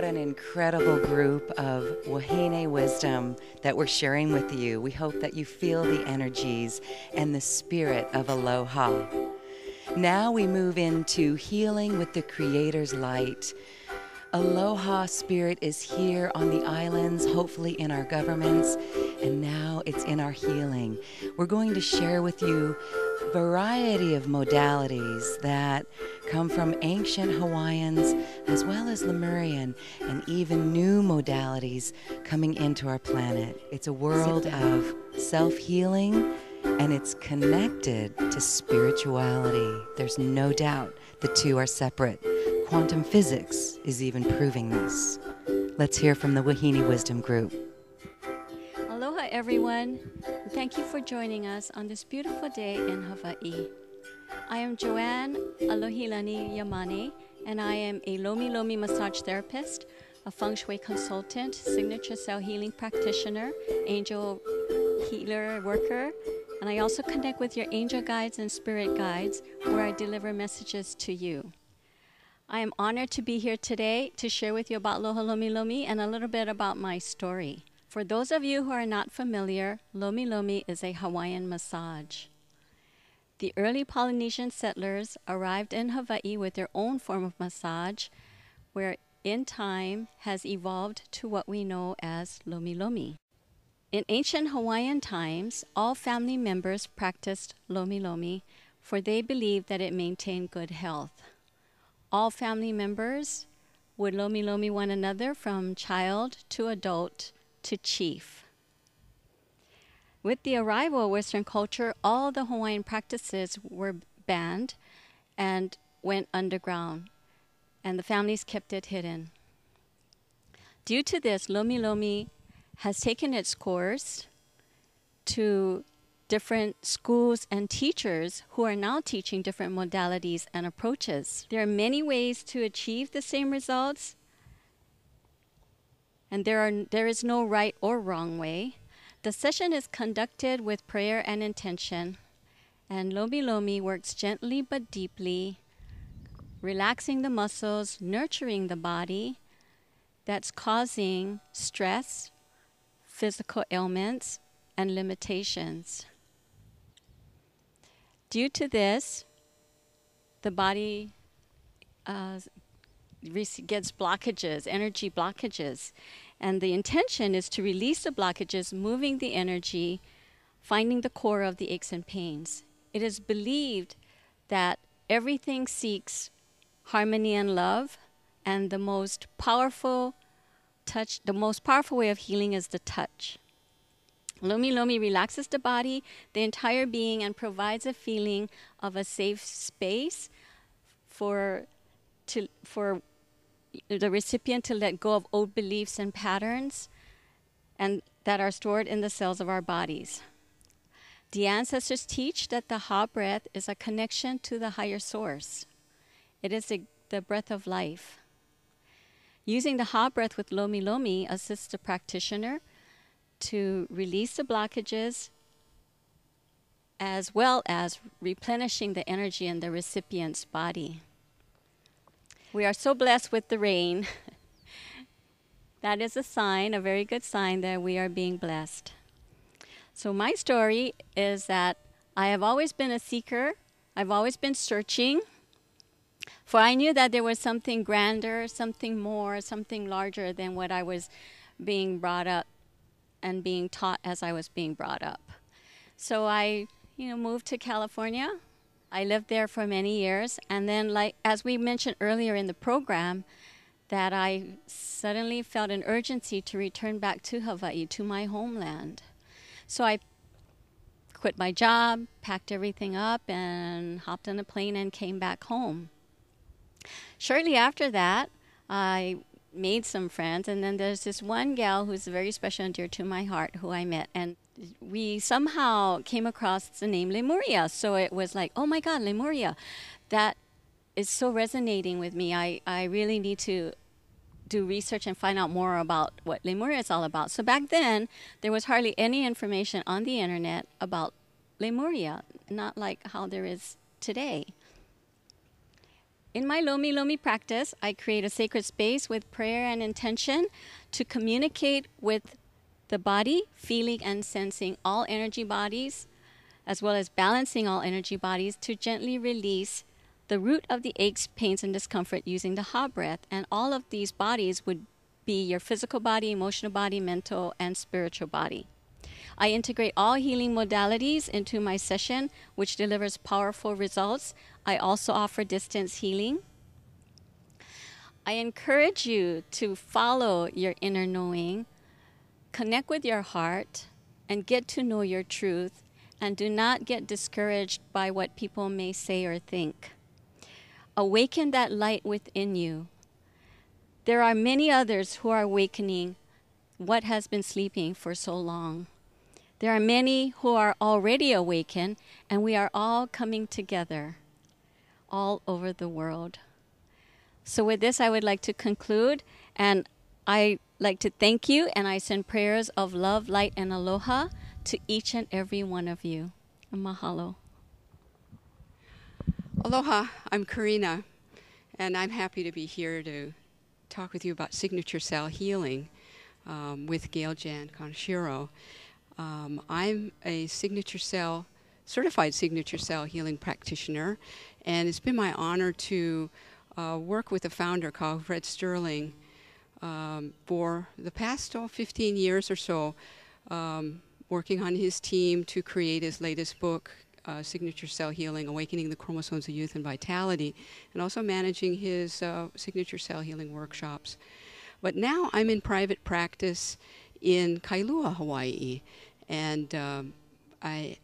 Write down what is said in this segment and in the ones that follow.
an incredible group of Wahine wisdom that we're sharing with you. We hope that you feel the energies and the spirit of Aloha. Now we move into healing with the Creator's light. Aloha spirit is here on the islands, hopefully in our governments, and now it's in our healing. We're going to share with you a variety of modalities that come from ancient Hawaiians as well as Lemurian, and even new modalities coming into our planet. It's a world of self-healing, and it's connected to spirituality. There's no doubt the two are separate. Quantum physics is even proving this. Let's hear from the Wahine Wisdom Group. Aloha, everyone. Thank you for joining us on this beautiful day in Hawaii. I am Joanne Alohilani Yamane, and I am a Lomi Lomi massage therapist, a feng shui consultant, signature cell healing practitioner, angel healer worker, and I also connect with your angel guides and spirit guides where I deliver messages to you. I am honored to be here today to share with you about Aloha Lomi Lomi and a little bit about my story. For those of you who are not familiar, Lomi Lomi is a Hawaiian massage. The early Polynesian settlers arrived in Hawaii with their own form of massage, where in time has evolved to what we know as Lomi Lomi. In ancient Hawaiian times, all family members practiced Lomi Lomi, for they believed that it maintained good health. All family members would Lomi Lomi one another from child to adult to chief. With the arrival of Western culture, all the Hawaiian practices were banned and went underground, and the families kept it hidden. Due to this, Lomi Lomi has taken its course to different schools and teachers who are now teaching different modalities and approaches. There are many ways to achieve the same results, and there is no right or wrong way. The session is conducted with prayer and intention, and Lomi Lomi works gently but deeply, relaxing the muscles, nurturing the body that's causing stress, physical ailments, and limitations. Due to this, the body gets blockages, energy blockages. And the intention is to release the blockages, moving the energy, finding the core of the aches and pains. It is believed that everything seeks harmony and love, and the most powerful way of healing is the touch. Lomi Lomi relaxes the body, the entire being, and provides a feeling of a safe space for the recipient to let go of old beliefs and patterns and that are stored in the cells of our bodies. The ancestors teach that the Ha breath is a connection to the higher source. It is the breath of life. Using the Ha breath with Lomi Lomi assists the practitioner to release the blockages as well as replenishing the energy in the recipient's body. We are so blessed with the rain. That is a sign, a very good sign that we are being blessed. So my story is that I have always been a seeker. I've always been searching, for I knew that there was something grander, something more, something larger than what I was being brought up and being taught as I was being brought up. So I, moved to California. I lived there for many years, and then, as we mentioned earlier in the program, that I suddenly felt an urgency to return back to Hawaii, to my homeland. So I quit my job, packed everything up, and hopped on a plane and came back home. Shortly after that, I made some friends, and then there's this one gal who's very special and dear to my heart who I met, and we somehow came across the name Lemuria. So it was like, oh my God, Lemuria. That is so resonating with me. I really need to do research and find out more about what Lemuria is all about. So back then, there was hardly any information on the internet about Lemuria, not like how there is today. In my Lomi Lomi practice, I create a sacred space with prayer and intention to communicate with the body, feeling and sensing all energy bodies, as well as balancing all energy bodies to gently release the root of the aches, pains, and discomfort using the Ha breath. And all of these bodies would be your physical body, emotional body, mental, and spiritual body. I integrate all healing modalities into my session, which delivers powerful results. I also offer distance healing. I encourage you to follow your inner knowing, connect with your heart, and get to know your truth, and do not get discouraged by what people may say or think. Awaken that light within you. There are many others who are awakening what has been sleeping for so long. There are many who are already awakened, and we are all coming together all over the world. So with this, I would like to conclude, and I like to thank you, and I send prayers of love, light, and aloha to each and every one of you. Mahalo. Aloha, I'm Karina, and I'm happy to be here to talk with you about signature cell healing with Gail Jan Kaneshiro. I'm a certified signature cell healing practitioner, and it's been my honor to work with the founder, Carl Fred Sterling, for the past 15 years or so, working on his team to create his latest book, Signature Cell Healing, Awakening the Chromosomes of Youth and Vitality, and also managing his signature cell healing workshops. But now I'm in private practice in Kailua, Hawaii, and I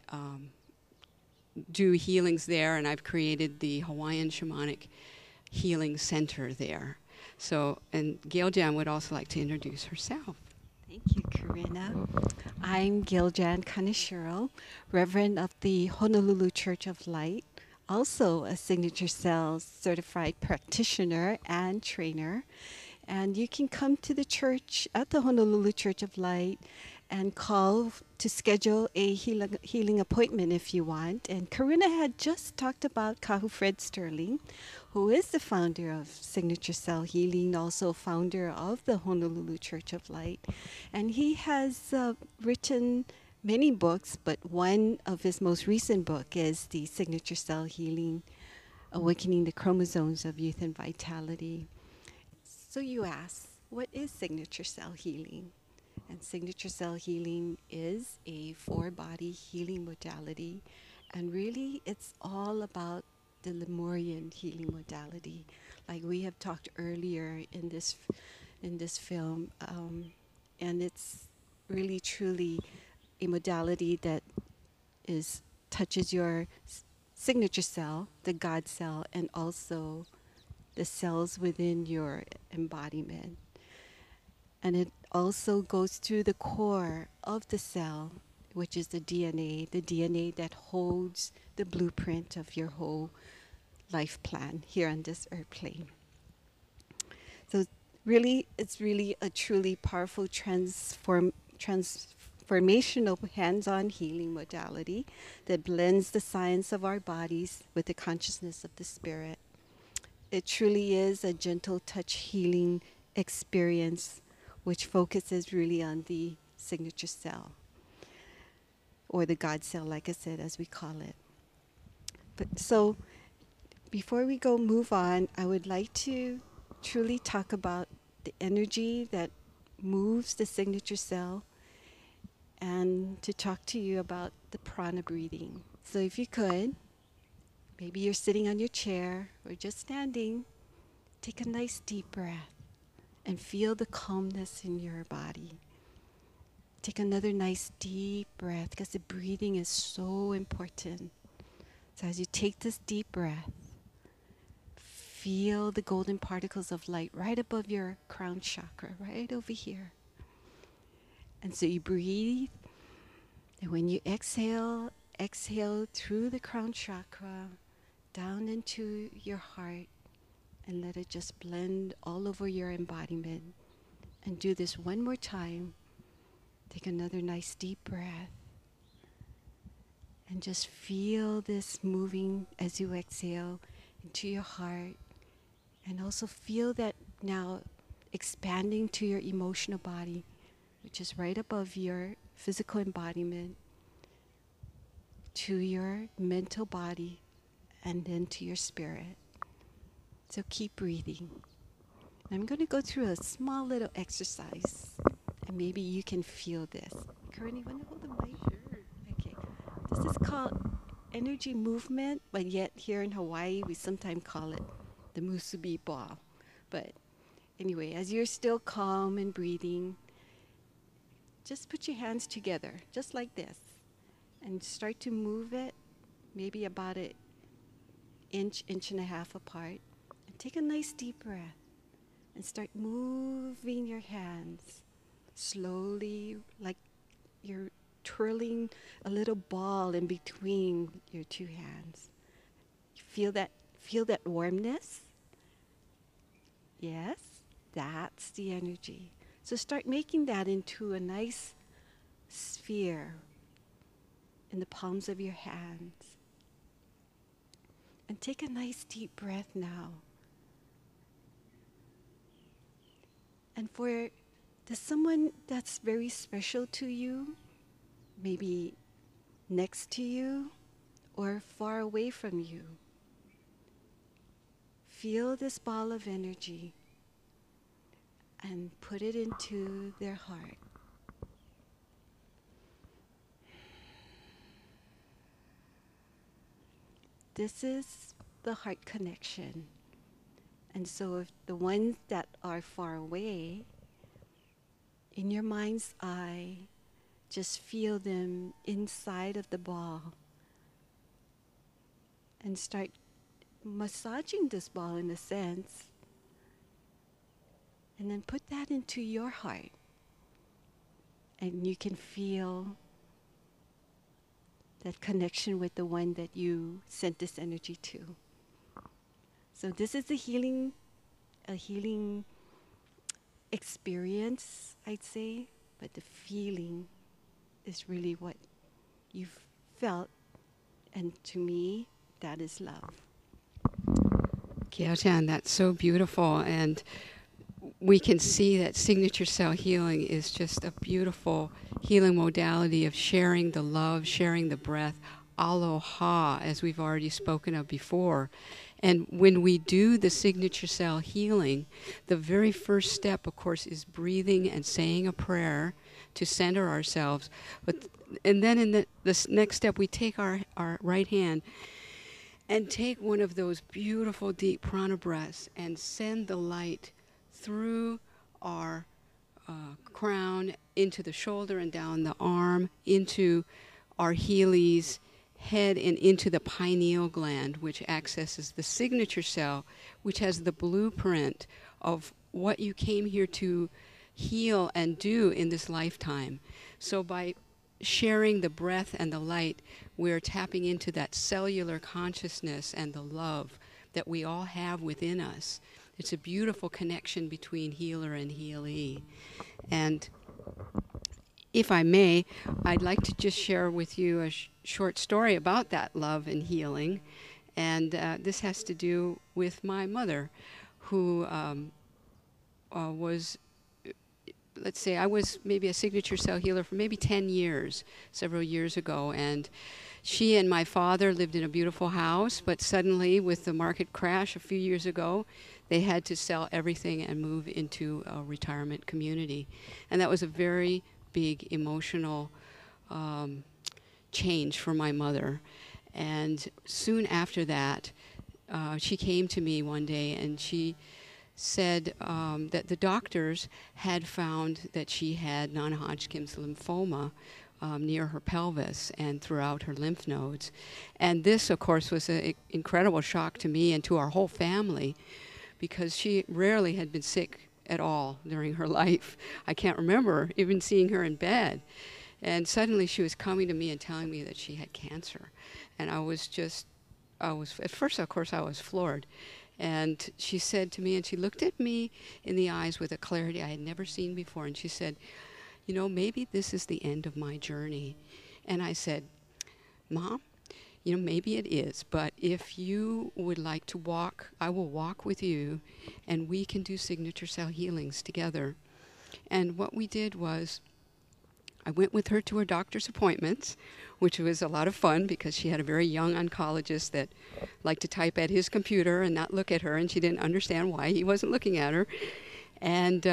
do healings there, and I've created the Hawaiian Shamanic Healing Center there. So, and Gail Jan would also like to introduce herself. Thank you, Karina. I'm Gail Jan Kaneshiro, Reverend of the Honolulu Church of Light, also a Signature Cell certified practitioner and trainer. And you can come to the church at the Honolulu Church of Light and call to schedule a healing appointment if you want. And Karina had just talked about Kahu Fred Sterling, who is the founder of Signature Cell Healing, also founder of the Honolulu Church of Light. And he has written many books, but one of his most recent book is the Signature Cell Healing, Awakening the Chromosomes of Youth and Vitality. So you ask, what is signature cell healing? And signature cell healing is a 4-body healing modality. And really, it's all about the Lemurian healing modality. Like we have talked earlier in this film. And it's really, truly a modality that touches your signature cell, the God cell, and also the cells within your embodiment. And it also goes to the core of the cell, which is the DNA that holds the blueprint of your whole life plan here on this earth plane. So really, it's really a truly powerful transformational hands-on healing modality that blends the science of our bodies with the consciousness of the spirit. It truly is a gentle touch healing experience which focuses really on the signature cell, or the God cell, like I said, as we call it. But so before we move on, I would like to truly talk about the energy that moves the signature cell, and to talk to you about the prana breathing. So if you could, maybe you're sitting on your chair or just standing, take a nice deep breath and feel the calmness in your body. Take another nice deep breath, because the breathing is so important. So as you take this deep breath, feel the golden particles of light right above your crown chakra, right over here. And so you breathe, and when you exhale through the crown chakra, down into your heart, and let it just blend all over your embodiment. And do this one more time. Take another nice deep breath. And just feel this moving as you exhale into your heart, And also feel that now expanding to your emotional body, which is right above your physical embodiment, to your mental body, and then to your spirit. So keep breathing. I'm going to go through a small little exercise, and maybe you can feel this. Corinne, you want to hold the mic? Sure. Okay. This is called energy movement, but yet here in Hawaii, we sometimes call it the musubi ball. But anyway, as you're still calm and breathing, just put your hands together, just like this, and start to move it, maybe about an inch, inch and a half apart. And take a nice deep breath and start moving your hands slowly, like you're twirling a little ball in between your two hands. Feel that warmness? Yes, that's the energy. So start making that into a nice sphere in the palms of your hands. And take a nice deep breath now. And for someone that's very special to you, maybe next to you or far away from you, feel this ball of energy and put it into their heart. This is the heart connection. And so if the ones that are far away, in your mind's eye, just feel them inside of the ball and start massaging this ball in a sense, and then put that into your heart, and you can feel that connection with the one that you sent this energy to. So this is a healing experience, I'd say, but the feeling is really what you've felt, and to me, that is love. Gyaljan, that's so beautiful, and we can see that signature cell healing is just a beautiful healing modality of sharing the love, sharing the breath, aloha, as we've already spoken of before. And when we do the signature cell healing, the very first step, of course, is breathing and saying a prayer to center ourselves. And then in this next step, we take our right hand and take one of those beautiful deep prana breaths and send the light through our crown, into the shoulder and down the arm, into our Healy's head and into the pineal gland, which accesses the signature cell, which has the blueprint of what you came here to heal and do in this lifetime. So by sharing the breath and the light, we're tapping into that cellular consciousness and the love that we all have within us. It's a beautiful connection between healer and healee. And if I may, I'd like to just share with you a short story about that love and healing. And this has to do with my mother, who was, let's say, I was maybe a signature cell healer for maybe 10 years, several years ago. And she and my father lived in a beautiful house, but suddenly with the market crash a few years ago, they had to sell everything and move into a retirement community. And that was a very big emotional change for my mother. And soon after that, she came to me one day and she said that the doctors had found that she had non-Hodgkin's lymphoma near her pelvis and throughout her lymph nodes. And this, of course, was an incredible shock to me and to our whole family, because she rarely had been sick at all during her life. I can't remember even seeing her in bed. And suddenly she was coming to me and telling me that she had cancer. And at first, of course, I was floored. And she said to me, and she looked at me in the eyes with a clarity I had never seen before. And she said, "You know, maybe this is the end of my journey." And I said, "Mom, you know, maybe it is, but if you would like to walk, I will walk with you, and we can do signature cell healings together. And what we did was, I went with her to her doctor's appointments, which was a lot of fun because she had a very young oncologist that liked to type at his computer and not look at her, and she didn't understand why he wasn't looking at her. And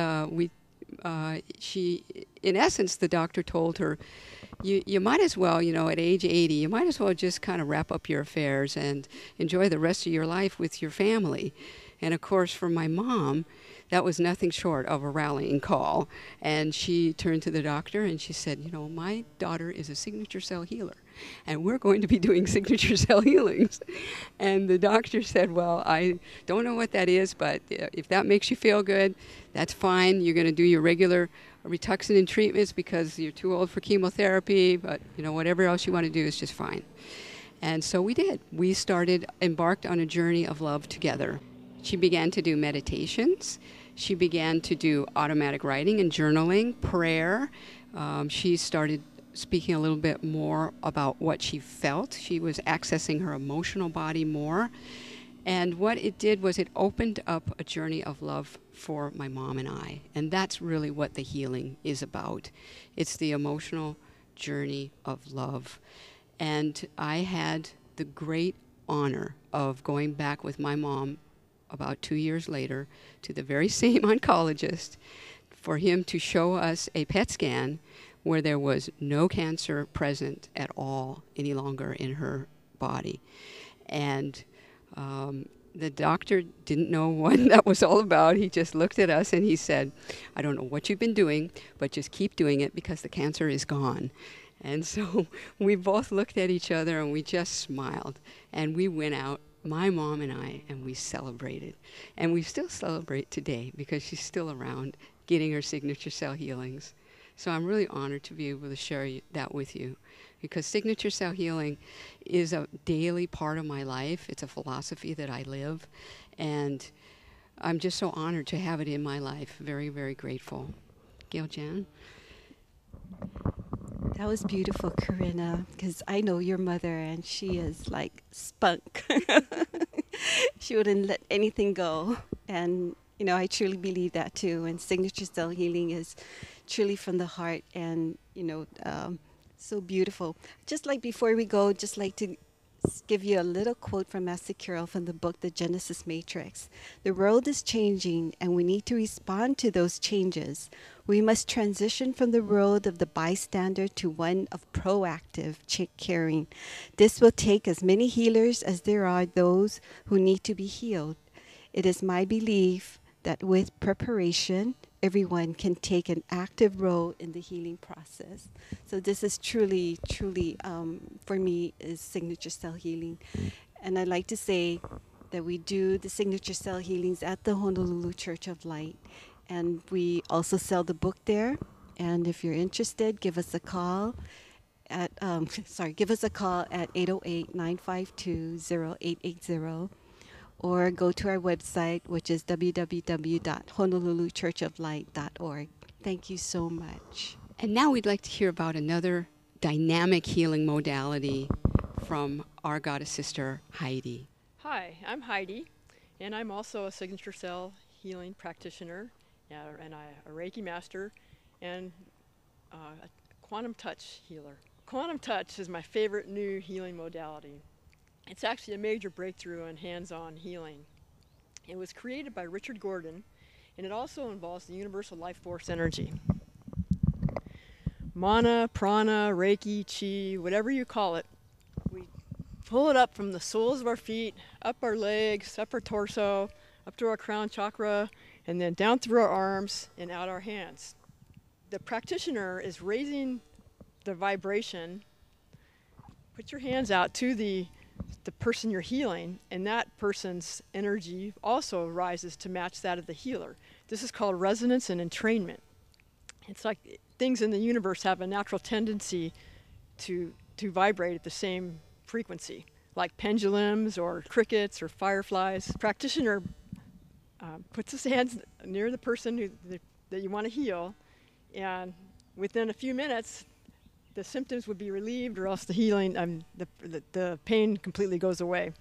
she, in essence, the doctor told her, you might as well, you know, at age 80, you might as well just kind of wrap up your affairs and enjoy the rest of your life with your family. And of course, for my mom, that was nothing short of a rallying call. And she turned to the doctor and she said, you know, my daughter is a signature cell healer, and we're going to be doing signature cell healings. And the doctor said, well, I don't know what that is, but if that makes you feel good, that's fine. You're going to do your regular Rituximab treatments because you're too old for chemotherapy, but, you know, whatever else you want to do is just fine. And so we did. We embarked on a journey of love together. She began to do meditations. She began to do automatic writing and journaling, prayer. She started speaking a little bit more about what she felt. She was accessing her emotional body more. And what it did was it opened up a journey of love for my mom and I. And that's really what the healing is about. It's the emotional journey of love. And I had the great honor of going back with my mom about 2 years later to the very same oncologist for him to show us a PET scan where there was no cancer present at all any longer in her body. And the doctor didn't know what that was all about. He just looked at us and he said, I don't know what you've been doing, but just keep doing it because the cancer is gone. And so we both looked at each other and we just smiled. And we went out, my mom and I, and we celebrated. And we still celebrate today because she's still around getting her signature cell healings. So I'm really honored to be able to share that with you, because signature cell healing is a daily part of my life. It's a philosophy that I live, and I'm just so honored to have it in my life. Very, very grateful. Gail Jan? That was beautiful, Corinna, because I know your mother, and she is like spunk. She wouldn't let anything go. And, you know, I truly believe that too. And signature cell healing is truly from the heart, and, you know, so beautiful. Just like before we go, just like to give you a little quote from Master Carol from the book, The Genesis Matrix. The world is changing, and we need to respond to those changes. We must transition from the world of the bystander to one of proactive caring. This will take as many healers as there are those who need to be healed. It is my belief that with preparation, everyone can take an active role in the healing process. So this is truly, truly, for me, is signature cell healing. And I like to say that we do the signature cell healings at the Honolulu Church of Light. And we also sell the book there. And if you're interested, give us a call at, give us a call at 808-952-0880. Or go to our website, which is www.honoluluchurchoflight.org. Thank you so much. And now we'd like to hear about another dynamic healing modality from our goddess sister, Heidi. Hi, I'm Heidi, and I'm also a signature cell healing practitioner, and a Reiki master, and a quantum touch healer. Quantum touch is my favorite new healing modality. It's actually a major breakthrough in hands-on healing. It was created by Richard Gordon, and it also involves the universal life force energy. Mana, prana, Reiki, chi, whatever you call it, we pull it up from the soles of our feet, up our legs, up our torso, up to our crown chakra, and then down through our arms and out our hands. The practitioner is raising the vibration. Put your hands out to the person you're healing, and that person's energy also rises to match that of the healer. This is called resonance and entrainment. It's like things in the universe have a natural tendency to vibrate at the same frequency, like pendulums or crickets or fireflies. Practitioner puts his hands near the person that you want to heal, and within a few minutes, the symptoms would be relieved, or else the healing, the pain completely goes away.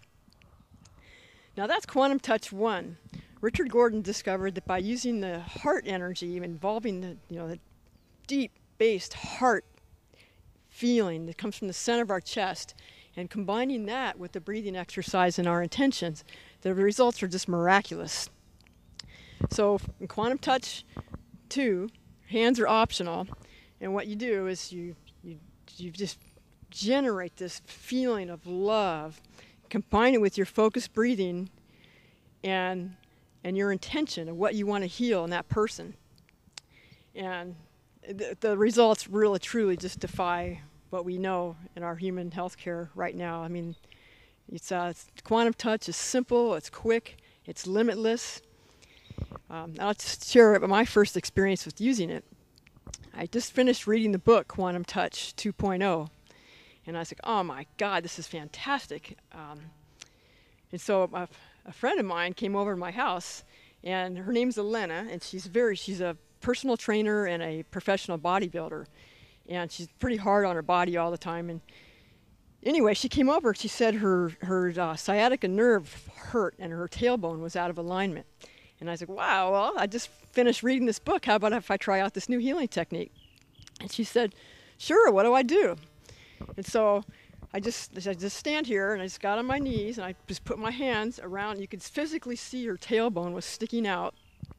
Now that's quantum touch 1. Richard Gordon discovered that by using the heart energy, involving the deep-based heart feeling that comes from the center of our chest, and combining that with the breathing exercise and our intentions, the results are just miraculous. So in quantum touch 2, hands are optional, and what you do is you just generate this feeling of love, combine it with your focused breathing and your intention of what you want to heal in that person. And the results really truly just defy what we know in our human healthcare right now. I mean, it's quantum touch is simple, it's quick, it's limitless. I'll just share about my first experience with using it. I just finished reading the book Quantum Touch 2.0, and I was like, oh my God, this is fantastic. And so a friend of mine came over to my house, and her name's Elena, and she's a personal trainer and a professional bodybuilder, and she's pretty hard on her body all the time. And anyway, she came over. She said her sciatica nerve hurt and her tailbone was out of alignment. And I was like, wow, well, I just finished reading this book. How about if I try out this new healing technique? And she said, sure, what do I do? And so I just stand here, and I just got on my knees, and I just put my hands around. You could physically see her tailbone was sticking out.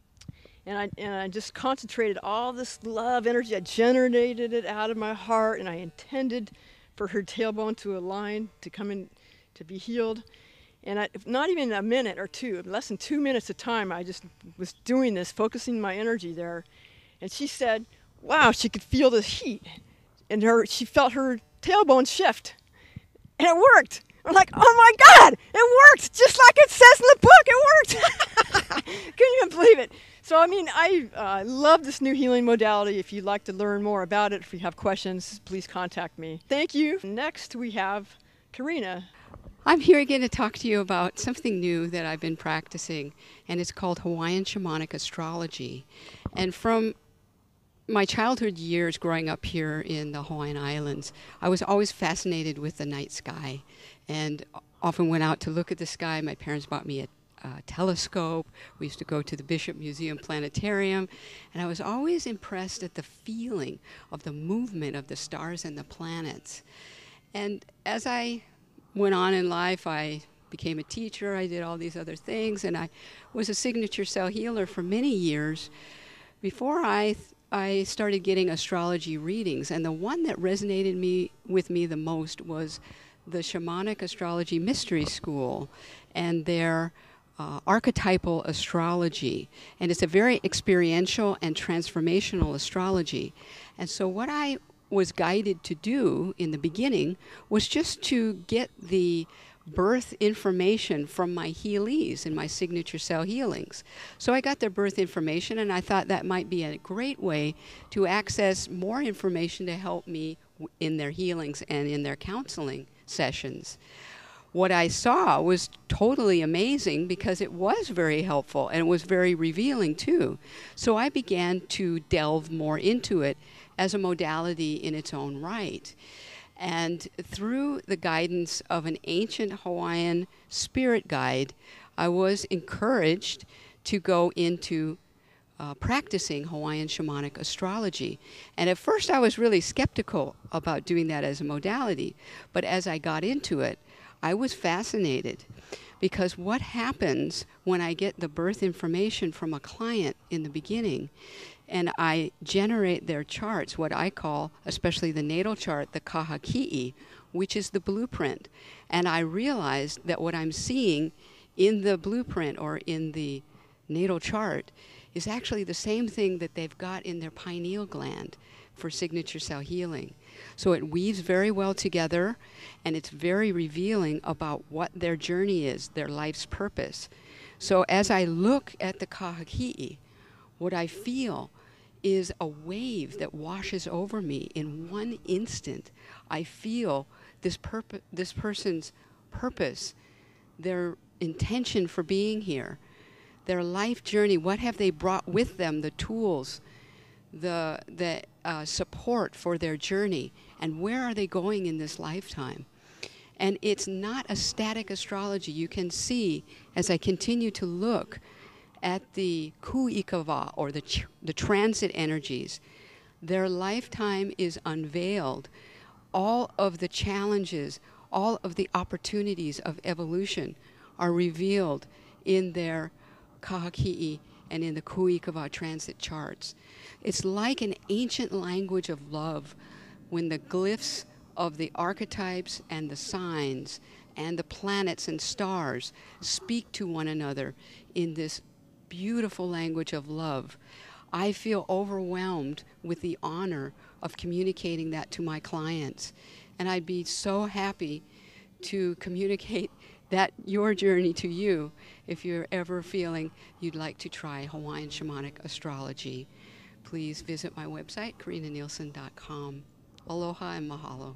And I just concentrated all this love energy. I generated it out of my heart, and I intended for her tailbone to align, to come in, to be healed. And not even a minute or two, less than 2 minutes at a time, I just was doing this, focusing my energy there. And she said, wow, she could feel the heat. And she felt her tailbone shift. And it worked. I'm like, oh my God, it worked, just like it says in the book, it worked. Couldn't even believe it. So, I mean, I love this new healing modality. If you'd like to learn more about it, if you have questions, please contact me. Thank you. Next, we have Karina. I'm here again to talk to you about something new that I've been practicing, and it's called Hawaiian shamanic astrology. And from my childhood years growing up here in the Hawaiian Islands, I was always fascinated with the night sky, and often went out to look at the sky. My parents bought me a telescope. We used to go to the Bishop Museum Planetarium, and I was always impressed at the feeling of the movement of the stars and the planets. And as I went on in life, I became a teacher, I did all these other things, and I was a signature cell healer for many years before I started getting astrology readings. And the one that resonated with me the most was the Shamanic Astrology Mystery School and their archetypal astrology. And it's a very experiential and transformational astrology. And so what I was guided to do in the beginning was just to get the birth information from my healees in my signature cell healings. So I got their birth information, and I thought that might be a great way to access more information to help me in their healings and in their counseling sessions. What I saw was totally amazing because it was very helpful and it was very revealing too. So I began to delve more into it as a modality in its own right. And through the guidance of an ancient Hawaiian spirit guide, I was encouraged to go into practicing Hawaiian shamanic astrology. And at first I was really skeptical about doing that as a modality. But as I got into it, I was fascinated, because what happens when I get the birth information from a client in the beginning and I generate their charts, what I call, especially the natal chart, the kahaki'i, which is the blueprint. And I realized that what I'm seeing in the blueprint or in the natal chart is actually the same thing that they've got in their pineal gland for signature cell healing. So it weaves very well together, and it's very revealing about what their journey is, their life's purpose. So as I look at the kahaki'i, what I feel is a wave that washes over me in one instant. I feel this person's purpose, their intention for being here, their life journey. What have they brought with them? The tools, the support for their journey and where are they going in this lifetime. And it's not a static astrology. You can see, as I continue to look at the ku'ikava, or the transit energies, their lifetime is unveiled. All of the challenges, all of the opportunities of evolution are revealed in their kahaki'i and in the ku'ikava transit charts. It's like an ancient language of love when the glyphs of the archetypes and the signs and the planets and stars speak to one another in this beautiful language of love. I feel overwhelmed with the honor of communicating that to my clients. And I'd be so happy to communicate that your journey to you if you're ever feeling you'd like to try Hawaiian shamanic astrology. Please visit my website, karinanielsen.com. Aloha and mahalo.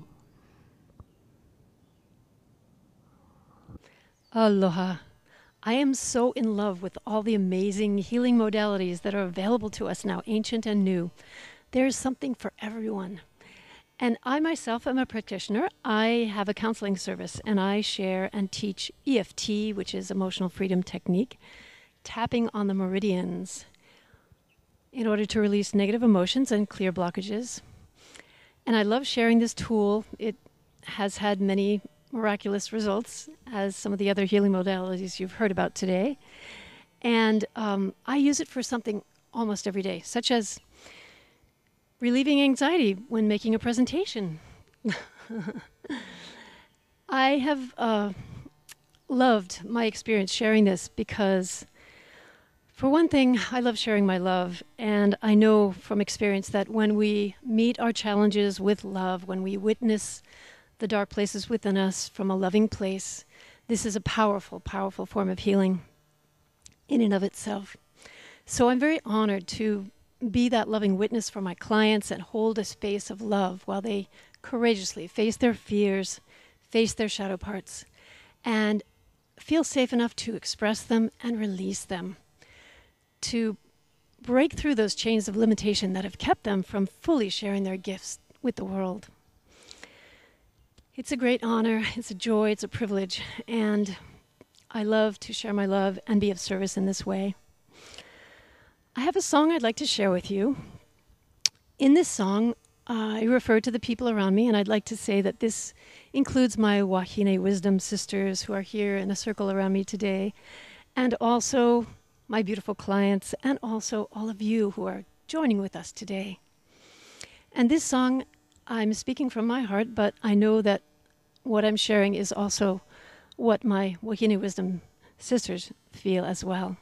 Aloha. I am so in love with all the amazing healing modalities that are available to us now, ancient and new. There is something for everyone. And I myself am a practitioner. I have a counseling service, and I share and teach EFT, which is emotional freedom technique, tapping on the meridians in order to release negative emotions and clear blockages. And I love sharing this tool. It has had many miraculous results, as some of the other healing modalities you've heard about today. And I use it for something almost every day, such as relieving anxiety when making a presentation. I have loved my experience sharing this because, for one thing, I love sharing my love, and I know from experience that when we meet our challenges with love, when we witness the dark places within us from a loving place, this is a powerful, powerful form of healing in and of itself. So I'm very honored to be that loving witness for my clients and hold a space of love while they courageously face their fears, face their shadow parts, and feel safe enough to express them and release them, to break through those chains of limitation that have kept them from fully sharing their gifts with the world. It's a great honor, it's a joy, it's a privilege, and I love to share my love and be of service in this way. I have a song I'd like to share with you. In this song, I refer to the people around me, and I'd like to say that this includes my Wahine wisdom sisters who are here in a circle around me today, and also my beautiful clients, and also all of you who are joining with us today. And this song, I'm speaking from my heart, but I know that what I'm sharing is also what my Wahine wisdom sisters feel as well.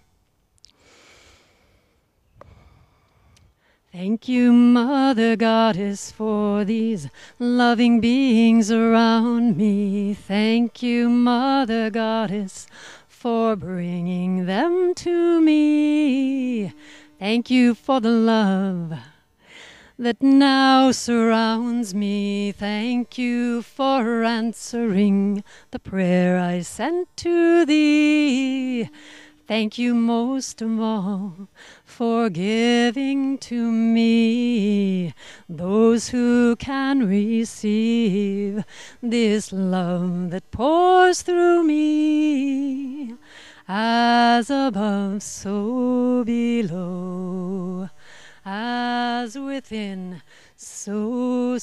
Thank you, Mother Goddess, for these loving beings around me. Thank you, Mother Goddess, for bringing them to me. Thank you for the love that now surrounds me. Thank you for answering the prayer I sent to thee. Thank you most of all for giving to me those who can receive this love that pours through me. As above, so below. As within, so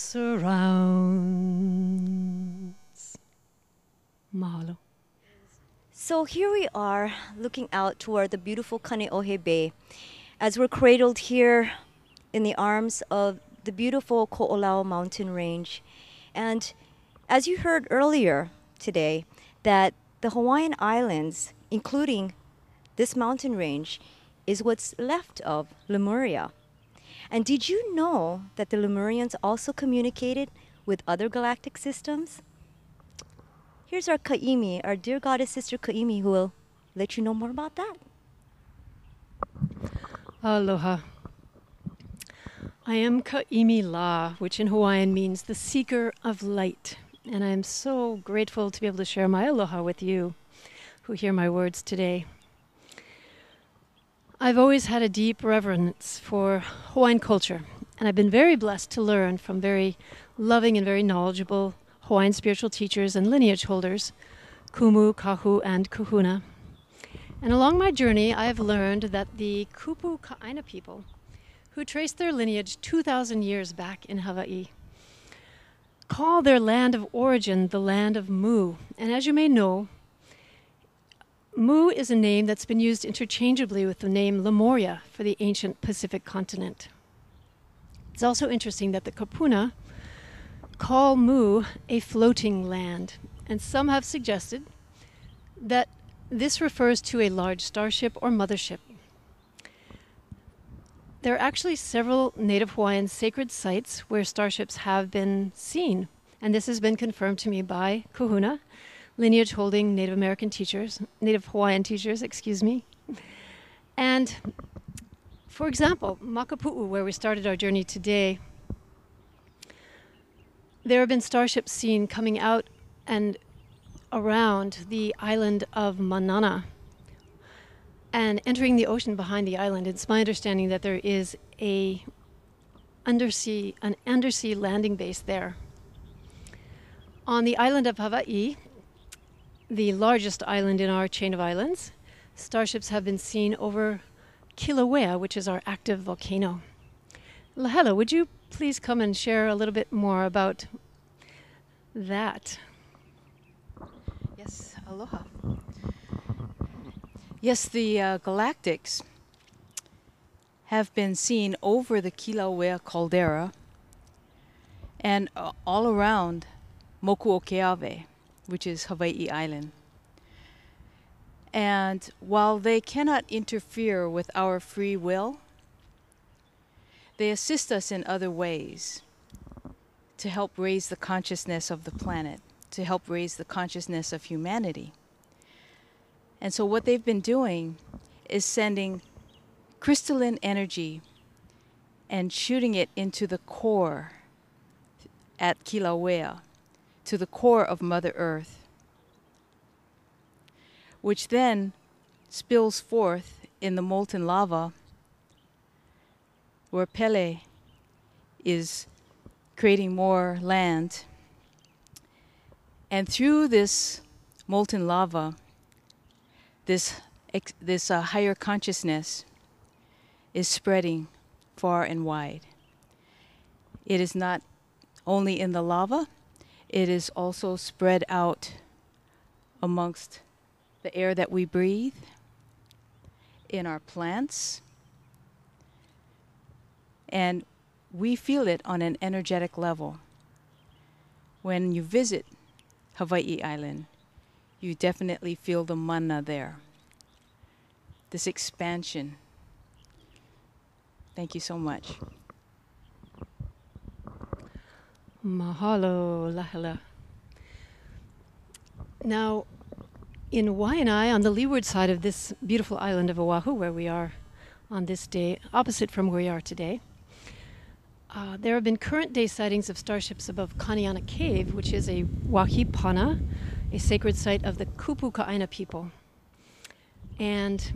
surrounds. Mahalo. So here we are, looking out toward the beautiful Kaneohe Bay, as we're cradled here in the arms of the beautiful Ko'olau mountain range. And as you heard earlier today, that the Hawaiian Islands, including this mountain range, is what's left of Lemuria. And did you know that the Lemurians also communicated with other galactic systems? Here's our Ka'imi, our dear goddess sister Ka'imi, who will let you know more about that. Aloha. I am Ka'imi La, which in Hawaiian means the seeker of light. And I am so grateful to be able to share my aloha with you who hear my words today. I've always had a deep reverence for Hawaiian culture And I've been very blessed to learn from very loving and very knowledgeable Hawaiian spiritual teachers and lineage holders, Kumu, Kahu, and Kahuna. And along my journey, I have learned that the Kupu Ka'aina people, who trace their lineage 2,000 years back in Hawaii, call their land of origin the land of Mu. And as you may know, Mu is a name that's been used interchangeably with the name Lemuria for the ancient Pacific continent. It's also interesting that the Kapuna call Mu a floating land, and some have suggested that this refers to a large starship or mothership. There are actually several Native Hawaiian sacred sites where starships have been seen, and this has been confirmed to me by Kahuna, lineage holding Native American teachers, Native Hawaiian teachers, And for example, Makapu'u, where we started our journey today, there have been starships seen coming out and around the island of Manana and entering the ocean behind the island. It's my understanding that there is an undersea landing base there. On the island of Hawaii, the largest island in our chain of islands, starships have been seen over Kilauea, which is our active volcano. Lahela, would you please come and share a little bit more about that? Yes, aloha. Yes, the galactics have been seen over the Kilauea caldera and all around Mokuokeawe, which is Hawaii Island. And while they cannot interfere with our free will, they assist us in other ways to help raise the consciousness of the planet, to help raise the consciousness of humanity. And so what they've been doing is sending crystalline energy and shooting it into the core at Kilauea, to the core of Mother Earth, which then spills forth in the molten lava where Pele is creating more land. And through this molten lava, this higher consciousness is spreading far and wide. It is not only in the lava, it is also spread out amongst the air that we breathe, in our plants, and we feel it on an energetic level. When you visit Hawaii Island, you definitely feel the mana there, this expansion. Thank you so much. Mahalo, Lahela. Now, in Wahine, on the leeward side of this beautiful island of Oahu, where we are on this day, opposite from where we are today, there have been current day sightings of starships above Kaniana Cave, which is a wahipana, a sacred site of the Kupu Ka'aina people. And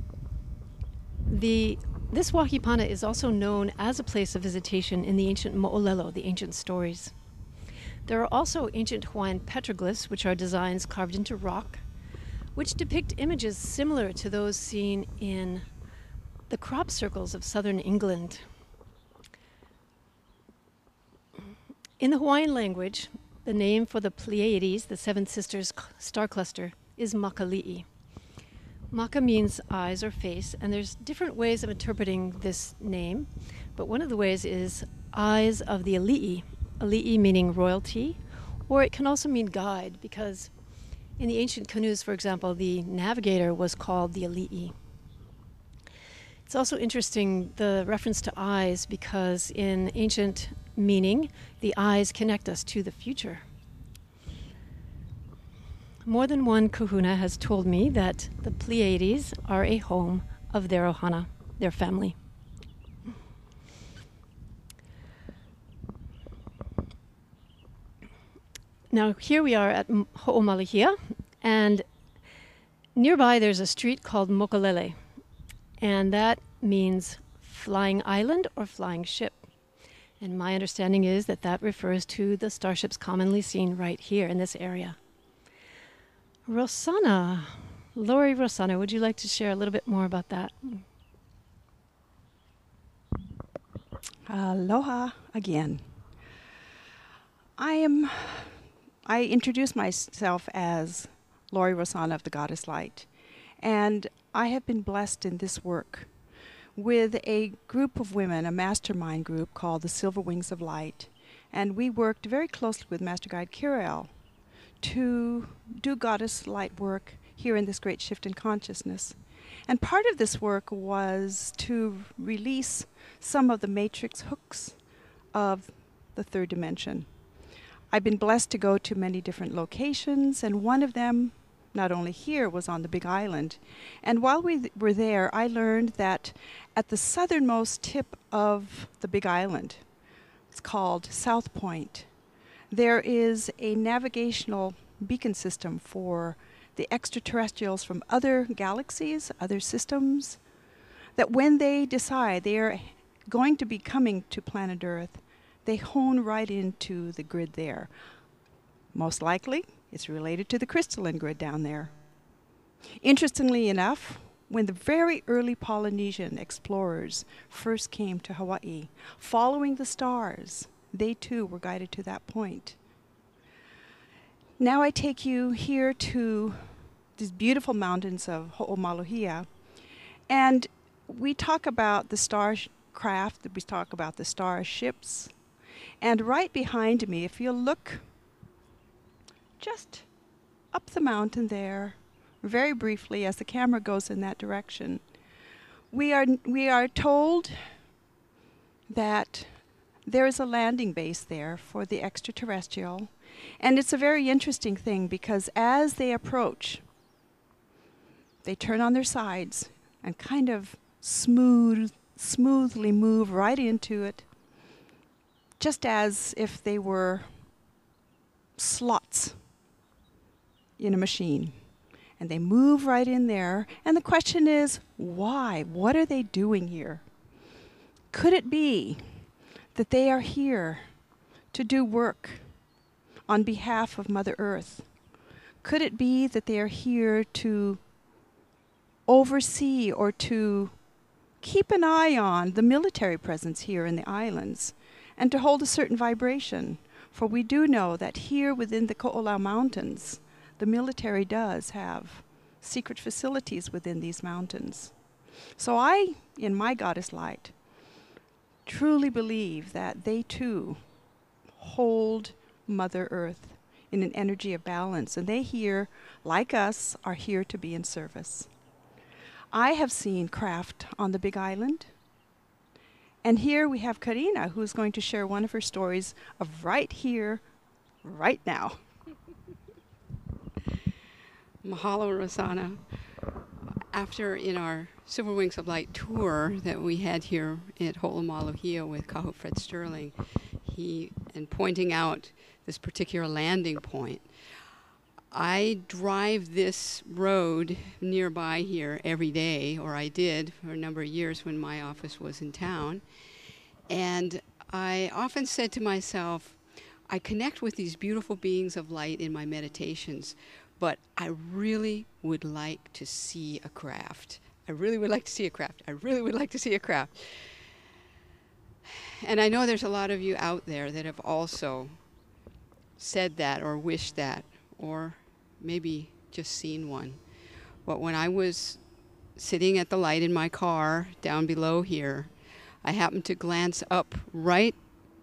this wahipana is also known as a place of visitation in the ancient mo'olelo, the ancient stories. There are also ancient Hawaiian petroglyphs, which are designs carved into rock, which depict images similar to those seen in the crop circles of southern England. In the Hawaiian language, the name for the Pleiades, the Seven Sisters star cluster, is Makali'i. Maka means eyes or face, and there's different ways of interpreting this name, but one of the ways is eyes of the Ali'i, Ali'i meaning royalty, or it can also mean guide, because in the ancient canoes, for example, the navigator was called the Ali'i. It's also interesting, the reference to eyes, because in ancient meaning, the eyes connect us to the future. More than one kahuna has told me that the Pleiades are a home of their ohana, their family. Now here we are at Ho'omalihia, and nearby there's a street called Mokalele, and that means flying island or flying ship. And my understanding is that that refers to the starships commonly seen right here in this area. Rosanna, Lori Rosanna, would you like to share a little bit more about that? Aloha again. I introduce myself as Lori Rosanna of the Goddess Light, and I have been blessed in this work with a group of women, a mastermind group called the Silver Wings of Light, and we worked very closely with Master Guide Kiriel to do Goddess Light work here in this great shift in consciousness. And part of this work was to release some of the matrix hooks of the third dimension. I've been blessed to go to many different locations, and one of them, not only here, was on the Big Island. And while we were there, I learned that at the southernmost tip of the Big Island, it's called South Point, there is a navigational beacon system for the extraterrestrials from other galaxies, other systems, that when they decide they are going to be coming to planet Earth, they hone right into the grid there. Most likely, it's related to the crystalline grid down there. Interestingly enough, when the very early Polynesian explorers first came to Hawaii, following the stars, they too were guided to that point. Now I take you here to these beautiful mountains of Ho'omaluhia, and we talk about the starcraft, we talk about the starships, and right behind me, if you look just up the mountain there, very briefly as the camera goes in that direction, we are told that there is a landing base there for the extraterrestrial. And it's a very interesting thing because as they approach, they turn on their sides and kind of smoothly move right into it, just as if they were slots in a machine. And they move right in there. And the question is, why? What are they doing here? Could it be that they are here to do work on behalf of Mother Earth? Could it be that they are here to oversee or to keep an eye on the military presence here in the islands and to hold a certain vibration? For we do know that here within the Ko'olau Mountains, the military does have secret facilities within these mountains. So I, in my Goddess Light, truly believe that they too hold Mother Earth in an energy of balance, and they here, like us, are here to be in service. I have seen craft on the Big Island, and here we have Karina, who's going to share one of her stories of right here, right now. Mahalo, Rosanna. After in our Silver Wings of Light tour that we had here at Ho'omaluhia with Kahu Fred Sterling, and pointing out this particular landing point, I drive this road nearby here every day, or I did for a number of years when my office was in town. And I often said to myself, I connect with these beautiful beings of light in my meditations, but I really would like to see a craft. I really would like to see a craft. I really would like to see a craft. And I know there's a lot of you out there that have also said that or wished that, or maybe just seen one. But when I was sitting at the light in my car down below here, I happened to glance up right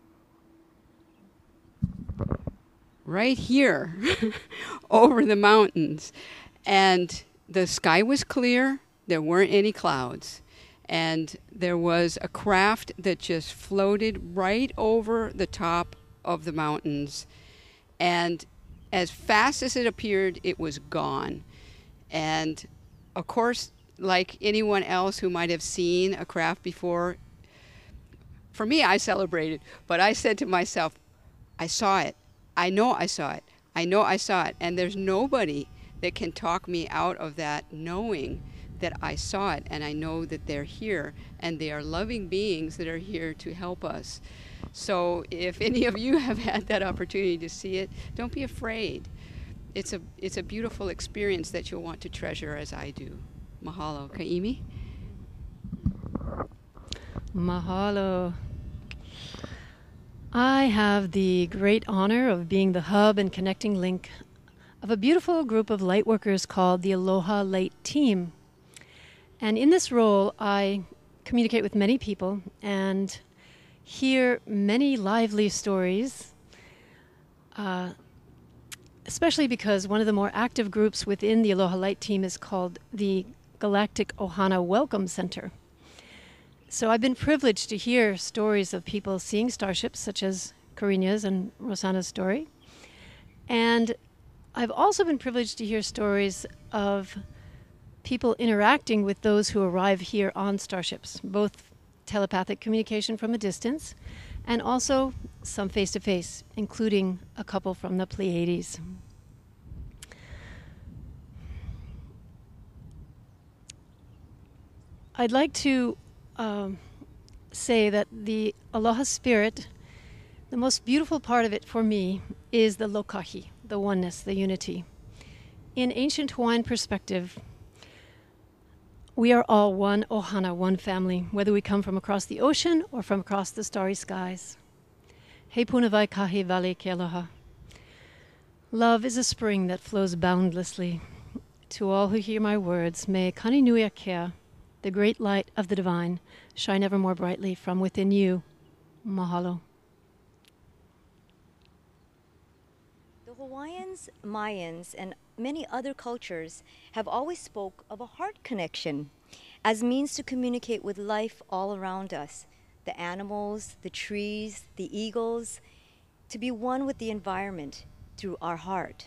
here over the mountains, and the sky was clear. There weren't any clouds, and there was a craft that just floated right over the top of the mountains, and as fast as it appeared, it was gone. And of course, like anyone else who might have seen a craft before, for me, I celebrated, but I said to myself, I saw it. I know I saw it. I know I saw it. And there's nobody that can talk me out of that, knowing that I saw it, and I know that they're here, and they are loving beings that are here to help us. So if any of you have had that opportunity to see it, don't be afraid. It's a beautiful experience that you'll want to treasure as I do. Mahalo. Ka'imi? Mahalo. I have the great honor of being the hub and connecting link of a beautiful group of light workers called the Aloha Light Team. And in this role, I communicate with many people and hear many lively stories, especially because one of the more active groups within the Aloha Light Team is called the Galactic Ohana Welcome Center. So I've been privileged to hear stories of people seeing starships, such as Karina's and Rosanna's story. And I've also been privileged to hear stories of people interacting with those who arrive here on starships, both telepathic communication from a distance and also some face-to-face, including a couple from the Pleiades. I'd like to say that the Aloha Spirit, the most beautiful part of it for me is the lokahi, the oneness, the unity. In ancient Hawaiian perspective, we are all one ohana, one family, whether we come from across the ocean or from across the starry skies. He punavai kahi vale ke aloha. Love is a spring that flows boundlessly. To all who hear my words, may Kani Nui Akea, the great light of the divine, shine ever more brightly from within you. Mahalo. The Hawaiians, Mayans, and many other cultures have always spoke of a heart connection as means to communicate with life all around us, the animals, the trees, the eagles, to be one with the environment through our heart.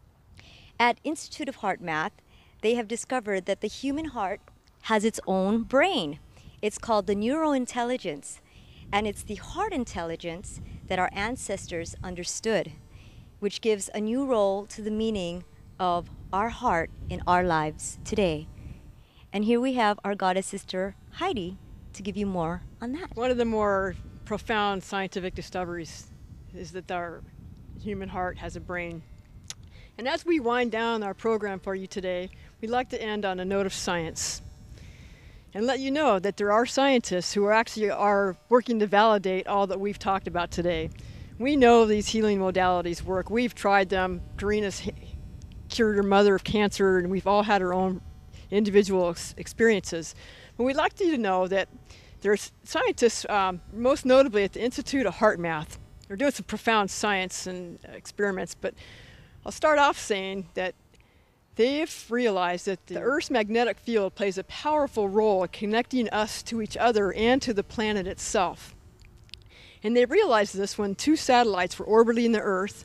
At Institute of Heart Math, they have discovered that the human heart has its own brain. It's called the neurointelligence, and it's the heart intelligence that our ancestors understood, which gives a new role to the meaning of our heart in our lives today. And here we have our goddess sister Heidi to give you more on that. One of the more profound scientific discoveries is that our human heart has a brain. And as we wind down our program for you today, we'd like to end on a note of science and let you know that there are scientists who are working to validate all that we've talked about today. We know these healing modalities work. We've tried them. Karina's cured her mother of cancer, and we've all had our own individual experiences. But we'd like you to know that there's scientists, most notably at the Institute of Heart Math. They're doing some profound science and experiments, but I'll start off saying that they've realized that the Earth's magnetic field plays a powerful role in connecting us to each other and to the planet itself. And they realized this when two satellites were orbiting the Earth,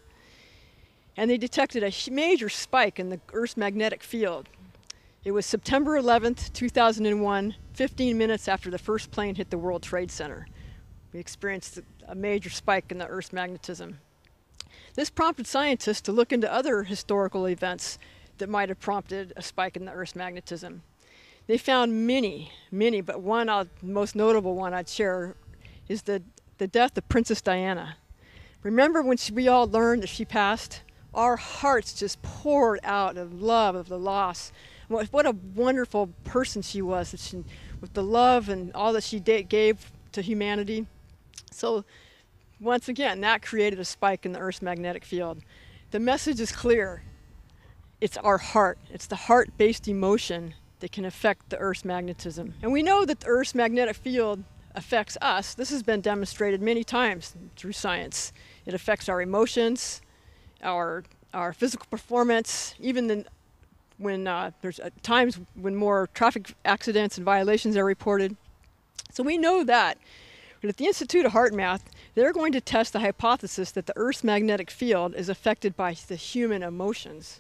and they detected a major spike in the Earth's magnetic field. It was September 11th, 2001, 15 minutes after the first plane hit the World Trade Center. We experienced a major spike in the Earth's magnetism. This prompted scientists to look into other historical events that might have prompted a spike in the Earth's magnetism. They found many, but one most notable one I'd share is the death of Princess Diana. Remember when we all learned that she passed? Our hearts just poured out of love of the loss. What a wonderful person she was, with the love and all that she gave to humanity. So once again, that created a spike in the Earth's magnetic field. The message is clear. It's our heart. It's the heart-based emotion that can affect the Earth's magnetism. And we know that the Earth's magnetic field affects us. This has been demonstrated many times through science. It affects our emotions, our physical performance, even when there's times when more traffic accidents and violations are reported. So we know that. But at the Institute of Heart Math, they're going to test the hypothesis that the Earth's magnetic field is affected by the human emotions.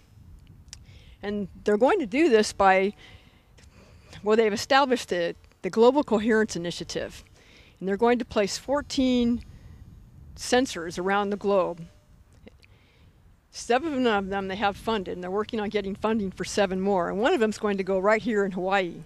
And they're going to do this by, they've established the Global Coherence Initiative. And they're going to place 14 sensors around the globe, 7 of them they have funded, and they're working on getting funding for 7 more. And one of them is going to go right here in Hawaii.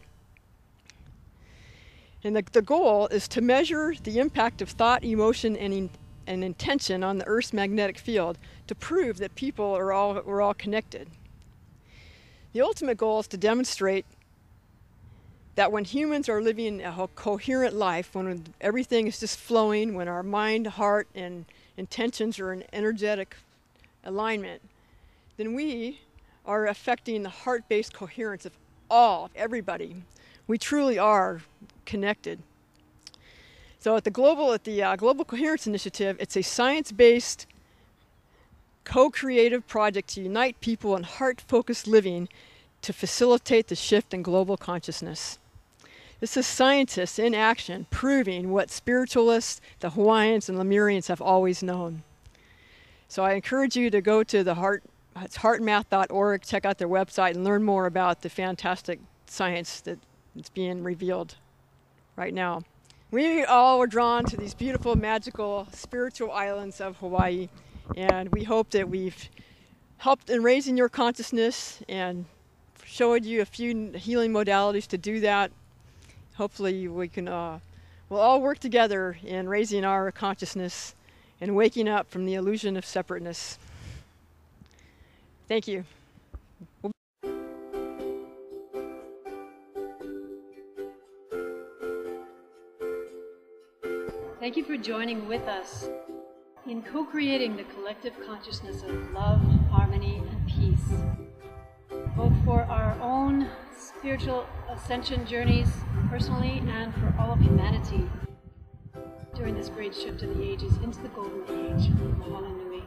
And the goal is to measure the impact of thought, emotion, and intention on the Earth's magnetic field to prove that we're all connected. The ultimate goal is to demonstrate that when humans are living a coherent life, when everything is just flowing, when our mind, heart, and intentions are in energetic alignment, then we are affecting the heart-based coherence of everybody. We truly are connected. So at the Global Coherence Initiative, it's a science-based, co-creative project to unite people in heart-focused living to facilitate the shift in global consciousness. This is scientists in action proving what spiritualists, the Hawaiians, and Lemurians have always known. So I encourage you to go to it's heartmath.org, check out their website, and learn more about the fantastic science that's being revealed right now. We all were drawn to these beautiful, magical, spiritual islands of Hawaii, and we hope that we've helped in raising your consciousness and showed you a few healing modalities to do that. Hopefully we'll all work together in raising our consciousness and waking up from the illusion of separateness. Thank you. Thank you for joining with us in co-creating the collective consciousness of love, harmony, and peace, both for our own spiritual ascension journeys personally and for all of humanity during this great shift of the ages into the golden age. Mahalo nui.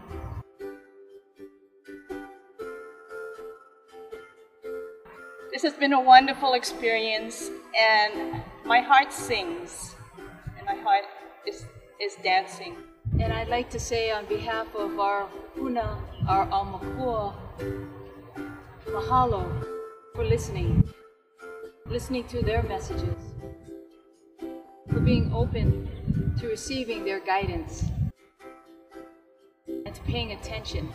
This has been a wonderful experience, and my heart sings, and my heart is dancing. And I'd like to say on behalf of our huna, our aumakua, mahalo for listening to their messages, for being open to receiving their guidance, and to paying attention.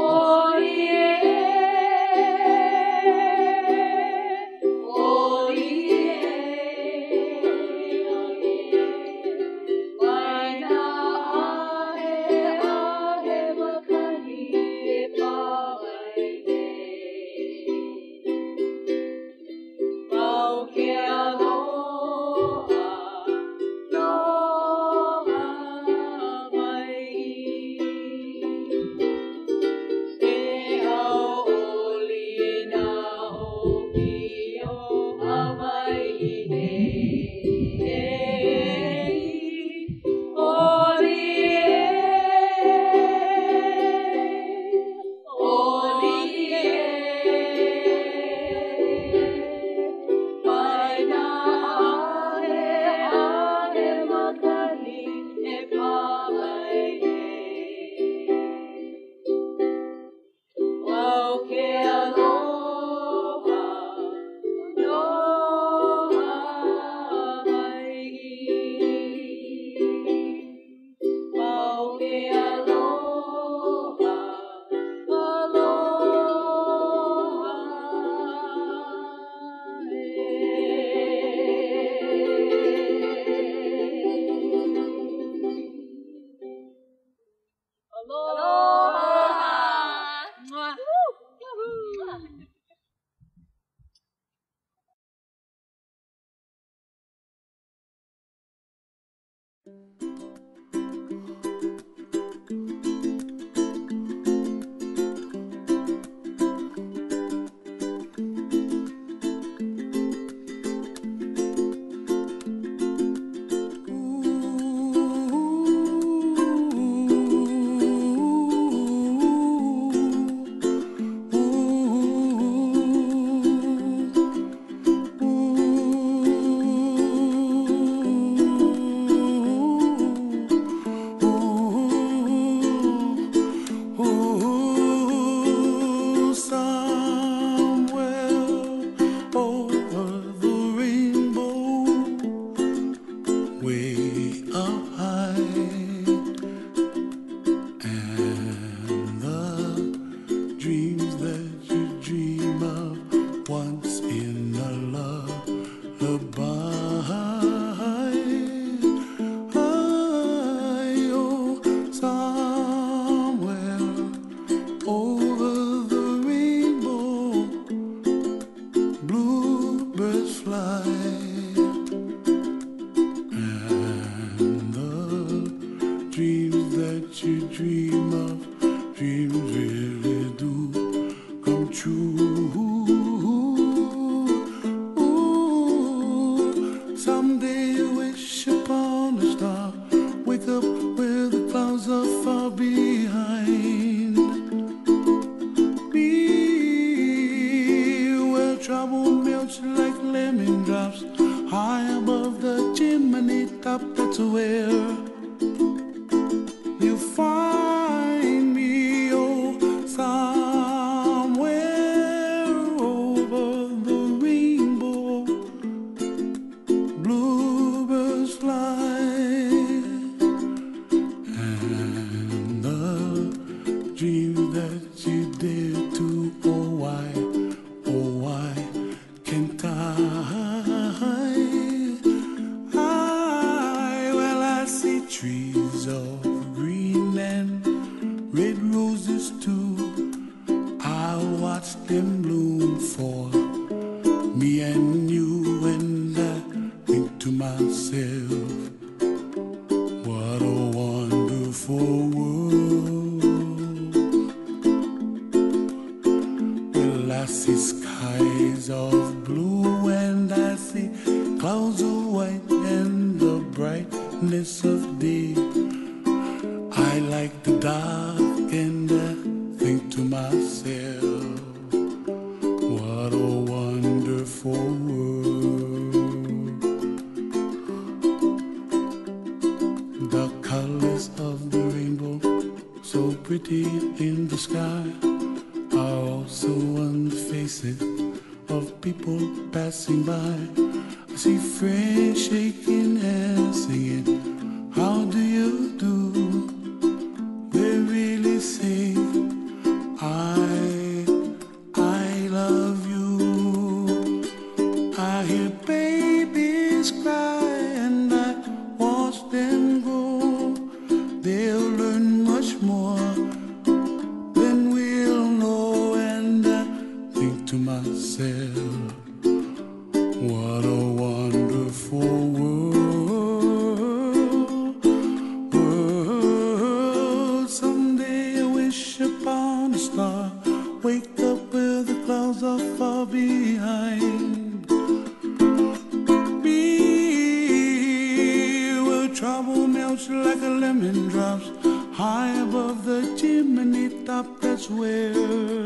Oh, what you dream of, dreams really do come true. Ooh, someday you wish upon a star, wake up where the clouds are far behind me, where trouble melts like lemon drops high above the chimney top. That's where you find me, oh, somewhere over the rainbow. Bluebirds fly, and the dreams that you dare to, oh why can't I? Well, I see trees of green and red roses too. I'll watch them bloom for me and you, and I think to myself, what a wonderful world. Well, I see skies of blue and I see clouds of white and the brightness of day. I like the dark and I think to myself, what a wonderful world. The colors of the rainbow, so pretty in the sky, are also on the faces of people passing by. I see friends shaking hands singing, how do you do? They really say, I love you. I hear babies cry and I watch them grow. They'll learn much more than we'll know, and I think to myself, what a wonderful world. Someday I wish upon a star, wake up where the clouds are far behind me, where trouble melts like a lemon drops high above the chimney top. That's where